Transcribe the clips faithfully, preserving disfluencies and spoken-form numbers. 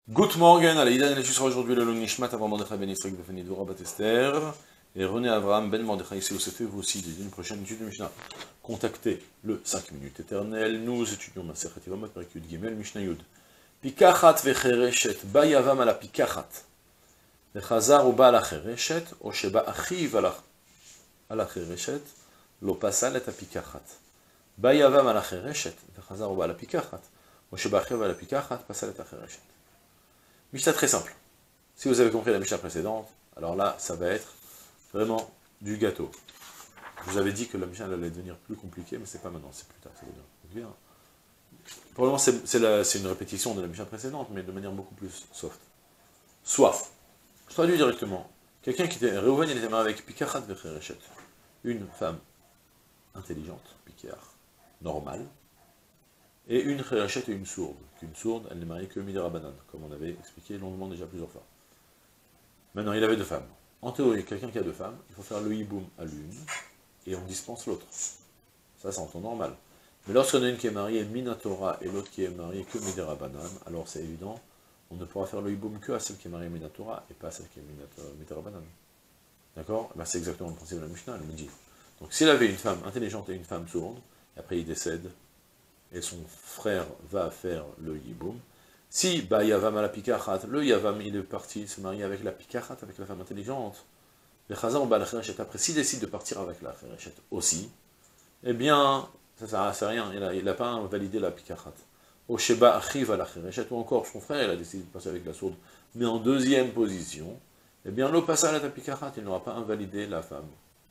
Good morning, allez, Idan et sera aujourd'hui le long Nishmat avant Mordechai Ben Yisraël Befani Dvorah Bat Esther et René Avraham Ben Mordechai c'est fait vous aussi des une prochaine étude de Mishnah. Contactez le cinq minutes éternelles, nous étudions Masechet Yevamot Perek Yud Gimel Mishnah Yud. Pikachat vechereshet ba yavam ala pikachat vechazar ou ba ala chereshet o sheba achiv ala ala chereshet lo pasal et apikachat ba yavam ala chereshet vechazar ou ba ala pikachat o sheba achiv ala pikachat pasal et chereshet. Mishnah très simple. Si vous avez compris la Mishnah précédente, alors là, ça va être vraiment du gâteau. Je vous avais dit que la Mishnah allait devenir plus compliquée, mais c'est pas maintenant, c'est plus tard, ça va devenir bien. Pour le moment, c'est une répétition de la Mishnah précédente, mais de manière beaucoup plus soft. Soit, je traduis directement, quelqu'un qui était, Reuven, il était marié avec Pikachat vechereshet, une femme intelligente, Pikar, normale, et une chereshet et une sourde. Qu'une sourde, elle n'est mariée que midirabanan, comme on avait expliqué longuement déjà plusieurs fois. Maintenant, il avait deux femmes. En théorie, quelqu'un qui a deux femmes, il faut faire le hiboum à l'une, et on dispense l'autre. Ça, c'est en temps normal. Mais lorsqu'on a une qui est mariée minatora et l'autre qui est mariée que midirabanan, alors c'est évident, on ne pourra faire le hiboum que à celle qui est mariée minatora et pas à celle qui est midirabanan. D'accord? Ben, c'est exactement le principe de la Mishnah, elle me dit. Donc s'il avait une femme intelligente et une femme sourde, et après il décède, et son frère va faire le yiboum. Si, bah, yavam à la pikachat, le yavam, il est parti se marier avec la pikachat, avec la femme intelligente, le chazan, bah, la chereshet, après, s'il décide de partir avec la chereshet aussi, eh bien, ça ne sert à rien, il n'a pas validé la pikachat. Au sheba achiv à la chereshet, ou encore, son frère, il a décidé de passer avec la sourde, mais en deuxième position, eh bien, le passage à la pikachat, il n'aura pas invalidé la femme.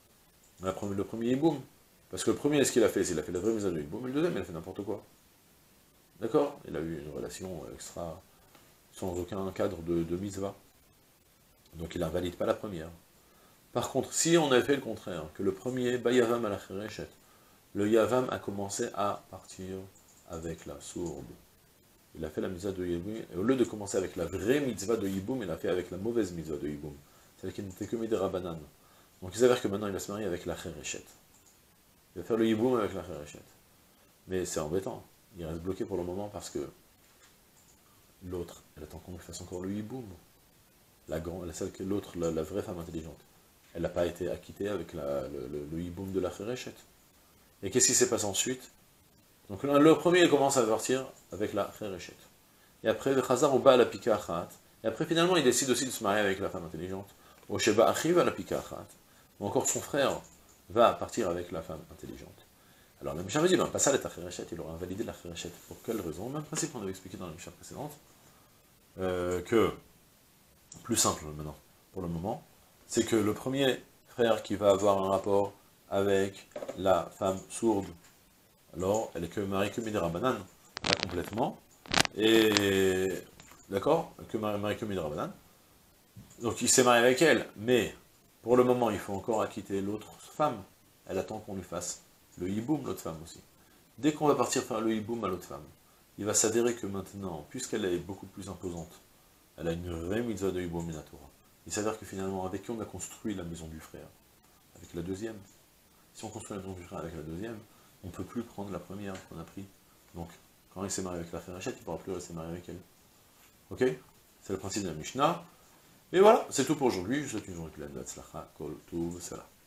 Le premier yiboum. Parce que le premier, ce qu'il a fait, c'est qu'il a fait la vraie mise à hiboum, mais le deuxième, il a fait n'importe quoi. D'accord? Il a eu une relation extra, sans aucun cadre de, de mitzvah. Donc il n'invalide pas la première. Par contre, si on avait fait le contraire, que le premier, ba yavam à la chereshet, le yavam a commencé à partir avec la sourde. Il a fait la mitzvah de hiboum, et au lieu de commencer avec la vraie mitzvah de hiboum, il a fait avec la mauvaise mitzvah de hiboum. Celle qui n'était que midirabanan. Donc il s'avère que maintenant il va se marier avec la chereshet. Il va faire le hiboum avec la chereshet. Mais c'est embêtant. Il reste bloqué pour le moment parce que l'autre, elle attend qu'on lui fasse encore le hiboum. La grande, celle que l'autre, la, la vraie femme intelligente, elle n'a pas été acquittée avec la, le, le, le hiboum de la chereshet. Et qu'est-ce qui se passe ensuite? Donc le premier, il commence à partir avec la chereshet. Et après, le chazar ou ba la pikachat. Et après, finalement, il décide aussi de se marier avec la femme intelligente. Au sheba achiv à la pikachat. Ou encore son frère va partir avec la femme intelligente. Alors la Mishnah me dit, ben, pas ça la chereshet, il aura invalidé la chereshet. Pour quelle raison? Même principe qu'on avait expliqué dans la Mishnah précédente, euh, que, plus simple maintenant, pour le moment, c'est que le premier frère qui va avoir un rapport avec la femme sourde, alors elle est que mariée que midirabanan, pas complètement, et, d'accord, que mariée que midirabanan, donc il s'est marié avec elle, mais, pour le moment, il faut encore acquitter l'autre femme, elle attend qu'on lui fasse le hiboum, l'autre femme aussi. Dès qu'on va partir faire le hiboum à l'autre femme, il va s'adhérer que maintenant, puisqu'elle est beaucoup plus imposante, elle a une vraie mitzvah de hiboum minatora. Il s'avère que finalement, avec qui on a construit la maison du frère? Avec la deuxième. Si on construit la maison du frère avec la deuxième, on ne peut plus prendre la première qu'on a pris. Donc, quand il s'est marié avec la chereshet, il ne pourra plus rester marié avec elle. Ok? C'est le principe de la Mishnah. Et voilà, c'est tout pour aujourd'hui. Je vous souhaite une journée pleine de tzlacha, kol tuv, salam.